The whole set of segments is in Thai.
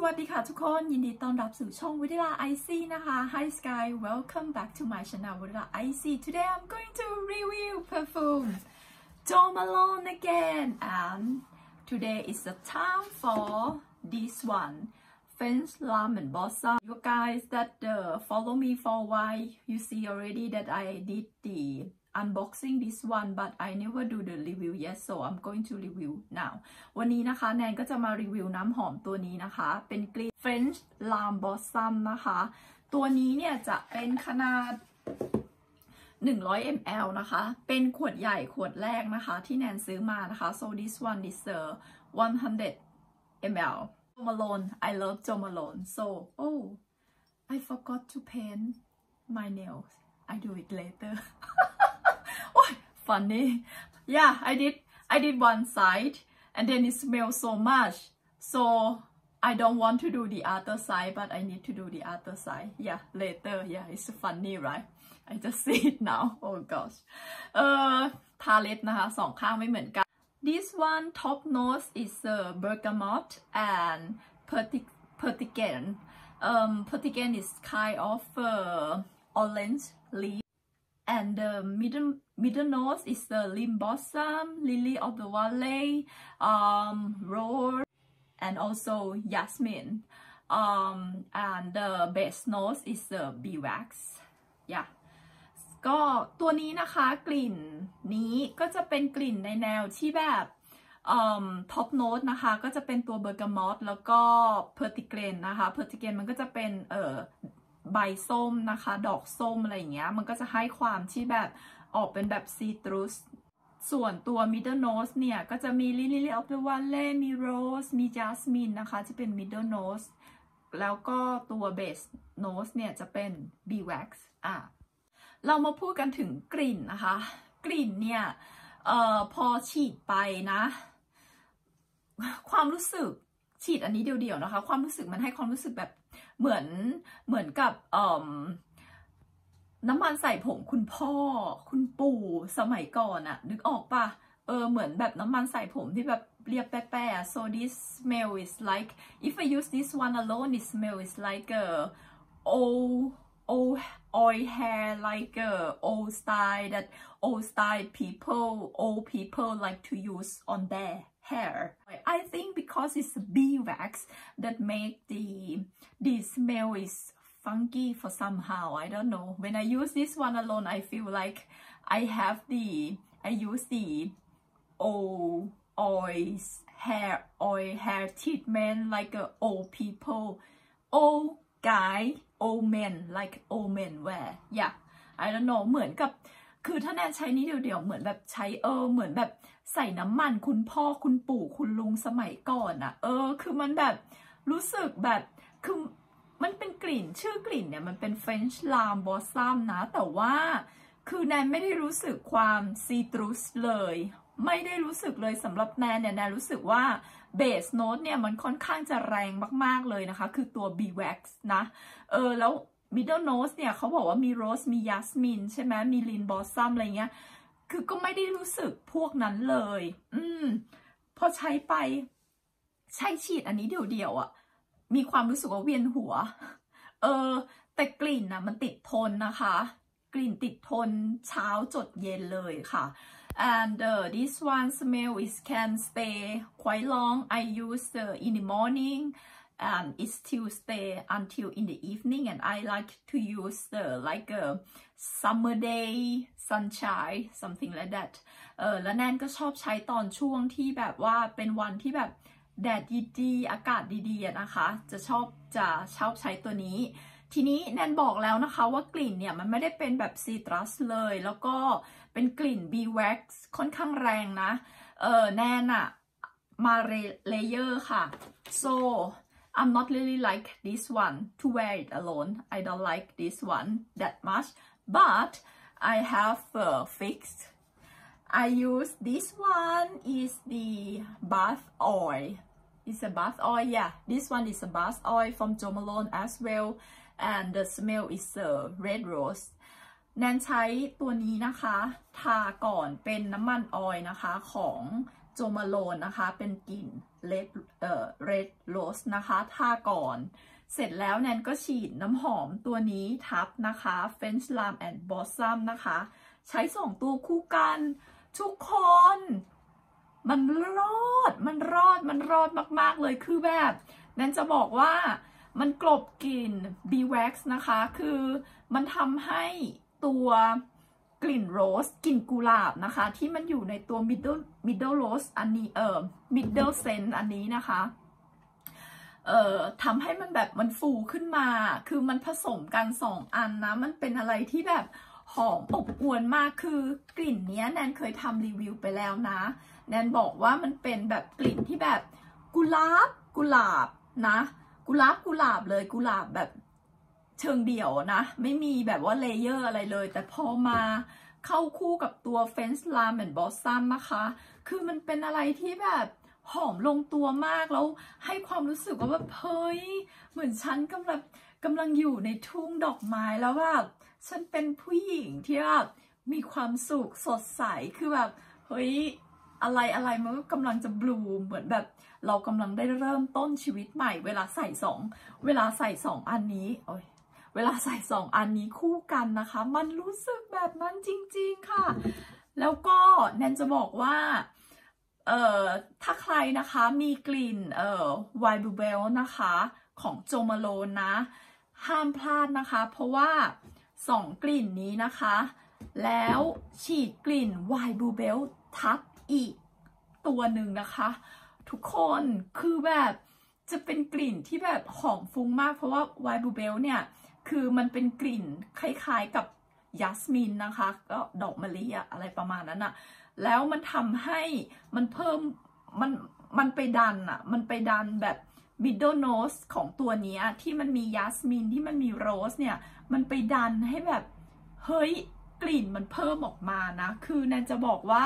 วัสดีค่ะทุกคนยินดีต้อนรับสู่ช่องวิทยาไอซีนะคะ Hi Sky welcome back to my channel วิทยาไอซี Today I'm going to review perfume Jo Malone again and today is the time for this one French Lemon Blossom. You guys that follow me for a while, you see already that I did the unboxing this one but I never do the review yet, so I'm going to review now. วันนี้นะคะแนนก็จะมารีวิวน้ำหอมตัวนี้นะคะเป็นกลิ่น French Lemon Blossom นะคะตัวนี้เนี่ยจะเป็นขนาด100 ml นะคะเป็นขวดใหญ่ขวดแรกนะคะที่แนนซื้อมานะคะ so this one is 100 ml Jo Malone. I love Jo Malone. So I forgot to paint my nails. I do it later. Funny. Yeah, I did one side and then it smells so much. So I don't want to do the other side, but I need to do the other side. Yeah, later. Yeah, it's funny, right? I just see it now. Oh gosh. ทาเล็บนะคะสองข้างไม่เหมือนกัน This one top note is bergamot and pertigan. Pertigan is kind of orange leaf. And the middle note is the lim blossom, lily of the valley, rose, and also jasmine. And the base note is the beeswax. Yeah. ก็ตัวนี้นะคะกลิ่นนี้ก็จะเป็นกลิ่นในแนวที่แบบท็อปโน้ตนะคะก็จะเป็นตัวเบอร์กามอตแล้วก็เพอร์ติเกรนนะคะเพอร์ติเกรนมันก็จะเป็นใบส้มนะคะดอกส้มอะไรอย่างเงี้ยมันก็จะให้ความที่แบบออกเป็นแบบซีตรุสส่วนตัว middle note เนี่ยก็จะมี lily of the valley มี rose มี jasmine นะคะที่เป็น middle note แล้วก็ตัว base note เนี่ยจะเป็น beeswaxเรามาพูดกันถึงกลิ่นนะคะกลิ่นเนี่ยพอฉีดไปนะความรู้สึกฉีดอันนี้เดียวๆนะคะความรู้สึกมันให้ความรู้สึกแบบเหมือนกับน้ำมันใส่ผมคุณพ่อคุณปู่สมัยก่อนอะนึกออกปะเหมือนแบบน้ำมันใส่ผมที่แบบเรียบแป๊ะ so this smell is like if I use this one alone it smell is like old oil hair like old style people like to use on their hair. I think because it's beeswax that make the smell is funky for somehow. I don't know. When I use this one alone, I feel like I use the oil hair treatment like old people, old guy, old men like old men wear. Yeah, I don't know. เหมือนกับคือถ้าแนนใช้นี้เดียวๆเหมือนแบบใช้เหมือนแบบใส่น้ำมันคุณพ่อคุณปู่คุณลุงสมัยก่อนอะคือมันแบบรู้สึกแบบคือมันเป็นกลิ่นชื่อกลิ่นเนี่ยมันเป็น French Lemon Blossom นะแต่ว่าคือแนนไม่ได้รู้สึกความซีตรุสเลยไม่ได้รู้สึกเลยสำหรับแนนเนี่ยแนนรู้สึกว่าเบสโน้ตเนี่ยมันค่อนข้างจะแรงมากๆเลยนะคะคือตัว beeswax นะแล้ว middle note เนี่ยเขาบอกว่ามี rose มี jasmine ใช่ไหมมี lin blossom อะไรเงี้ยคือก็ไม่ได้รู้สึกพวกนั้นเลยพอใช้ไปใช้ฉีดอันนี้เดียวๆอ่ะมีความรู้สึกว่าเวียนหัวแต่กลิ่นนะมันติดทนนะคะกลิ่นติดทนเช้าจดเย็นเลยค่ะ and this one smell is can stay quite long. I use in the morning and it still stay until in the evening and I like to use like a summer day sunshine something like that แล้วแนนก็ชอบใช้ตอนช่วงที่แบบว่าเป็นวันที่แบบแดดดีๆอากาศดีๆนะคะจะชอบใช้ตัวนี้ทีนี้แนนบอกแล้วนะคะว่ากลิ่นเนี่ยมันไม่ได้เป็นแบบซีตรัสเลยแล้วก็เป็นกลิ่น beeswax ค่อนข้างแรงนะแนนอะมาเลเยอร์ค่ะ so I'm not really like this one to wear it alone. I don't like this one that much but I have fixed. I use this one is the bath oil. It's a bath oil, yeah. This one is a bath oil from Jo Malone as well, and the smell is red rose. แนนใช้ตัวนี้นะคะทาก่อนเป็นน้ำมันออยล์นะคะของโจมาโลนนะคะเป็นกลิ่นred rose นะคะทาก่อนเสร็จแล้วแนนก็ฉีดน้ำหอมตัวนี้ทับนะคะ French Lime and Blossom นะคะใช้2ตัวคู่กันทุกคนมันรอดมากๆเลยคือแบบแนนจะบอกว่ามันกลบกลิ่น Beeswax นะคะคือมันทำให้ตัวกลิ่นโรสกลิ่นกุหลาบนะคะที่มันอยู่ในตัว middle rose อันนี้middle scent อันนี้นะคะทำให้มันแบบมันฟูขึ้นมาคือมันผสมกัน2อันนะมันเป็นอะไรที่แบบหอมอบอวลมากคือกลิ่นนี้แนนเคยทำรีวิวไปแล้วนะแนนบอกว่ามันเป็นแบบกลิ่นที่แบบกุหลาบนะกุหลาบเลยกุหลาบแบบเชิงเดี่ยวนะไม่มีแบบว่าเลเยอร์อะไรเลยแต่พอมาเข้าคู่กับตัว French Lime and Blossom นะคะคือมันเป็นอะไรที่แบบหอมลงตัวมากแล้วให้ความรู้สึกว่าแบบเฮ้ยเหมือนฉันกำลังอยู่ในทุ่งดอกไม้แล้วแบบฉันเป็นผู้หญิงที่แบบมีความสุขสดใสคือแบบเฮ้ยอะไรมันก็กำลังจะบลูมเหมือนแบบเรากำลังได้เริ่มต้นชีวิตใหม่เวลาใส่สองอันนี้เวลาใส่2อันนี้คู่กันนะคะมันรู้สึกแบบนั้นจริงๆค่ะแล้วก็แนนจะบอกว่าถ้าใครนะคะมีกลิ่นไวน์บลูเบลนะคะของโจมาโลนนะห้ามพลาดนะคะเพราะว่า2กลิ่นนี้นะคะแล้วฉีดกลิ่นไวน์บลูเบลทับอีกตัวหนึ่งนะคะทุกคนคือแบบจะเป็นกลิ่นที่แบบหอมฟุ้งมากเพราะว่าไวน์บลูเบลเนี่ยคือมันเป็นกลิ่นคล้ายๆกับยัสมินนะคะก็ดอกมะลิอะไรประมาณนั้นอะแล้วมันทำให้มันเพิ่มมันไปดันแบบ middle nose ของตัวนี้ที่มันมียัสมินที่มันมีโรสเนี่ยมันไปดันให้แบบเฮ้ยกลิ่นมันเพิ่มออกมานะคือแนนจะบอกว่า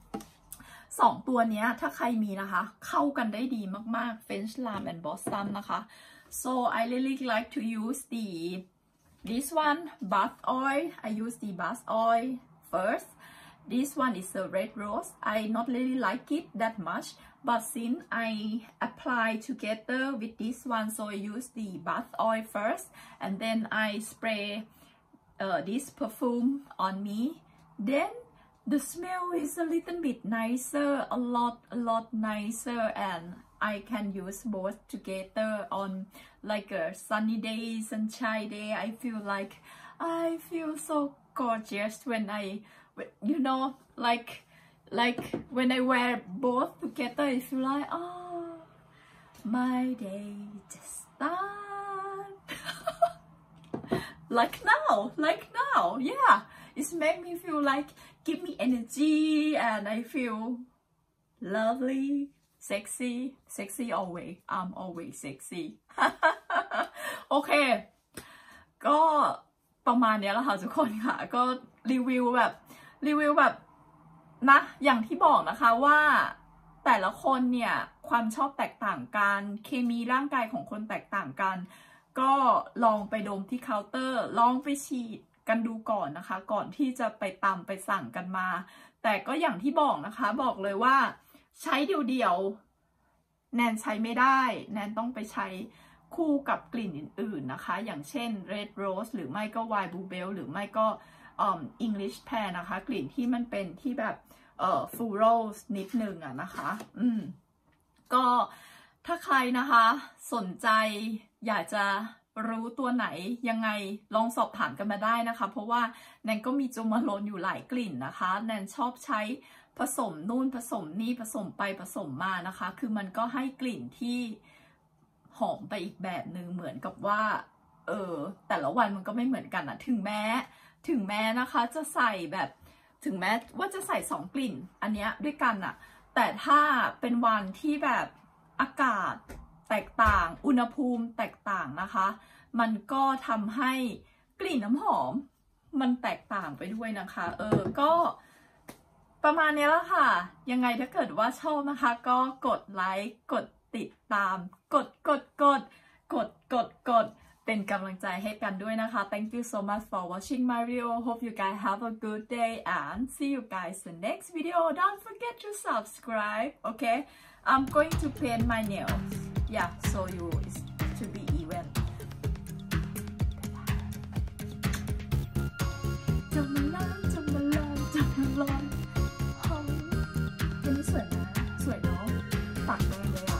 2ตัวนี้ถ้าใครมีนะคะเข้ากันได้ดีมากๆ French Lime and Blossom นะคะ so I really like to use this one bath oil I use the bath oil first this one is a red rose I not really like it that much but since I apply together with this one so I use the bath oil first and then I spray this perfume on me then the smell is a little bit nicer a lot nicer and I can use both together on like a sunny day sunshine day I feel so gorgeous when I you know like when I wear both together I feel like oh my day just start like now yeah it's make me feel like give me energy and I feel lovely sexy always I'm always sexy โอเคก็ประมาณนี้แล้วค่ะทุกคนค่ะก็รีวิวแบบนะอย่างที่บอกนะคะว่าแต่ละคนเนี่ยความชอบแตกต่างกันเคมีร่างกายของคนแตกต่างกันก็ลองไปดมที่เคาน์เตอร์ลองไปฉีดกันดูก่อนนะคะก่อนที่จะไปตามไปสั่งกันมาแต่ก็อย่างที่บอกนะคะบอกเลยว่าใช้เดี่ยวๆแนนใช้ไม่ได้แนนต้องไปใช้คู่กับกลิ่นอื่นๆนะคะอย่างเช่น Red Rose หรือไม่ก็ White Bluebell หรือไม่ก็English Pear นะคะกลิ่นที่มันเป็นที่แบบfloral นิดนึงนะคะก็ถ้าใครนะคะสนใจอยากจะรู้ตัวไหนยังไงลองสอบถามกันมาได้นะคะเพราะว่าแนนก็มีโจมาโลนอยู่หลายกลิ่นนะคะแนนชอบใช้ผสมนู่นผสมนี่ผสมไปผสมมานะคะคือมันก็ให้กลิ่นที่หอมไปอีกแบบหนึ่งเหมือนกับว่าแต่ละวันมันก็ไม่เหมือนกันถึงแม้นะคะจะใส่แบบถึงแม้ว่าจะใส่2กลิ่นอันเนี้ยด้วยกันแต่ถ้าเป็นวันที่แบบอากาศแตกต่างอุณหภูมิแตกต่างนะคะมันก็ทำให้กลิ่นน้ำหอมมันแตกต่างไปด้วยนะคะก็ประมาณนี้แล้วค่ะยังไงถ้าเกิดว่าชอบนะคะก็กดไลค์กดติดตามกดเป็นกำลังใจให้กันด้วยนะคะ Thank you so much for watching my video. Hope you guys have a good day and see you guys in the next video. Don't forget to subscribe. Okay, I'm going to paint my nails. Yeah, so you to be even. จะมาลอยจะมาลอยจะมาลอยวันนี้สวยไหมสวยเนาะปากเลย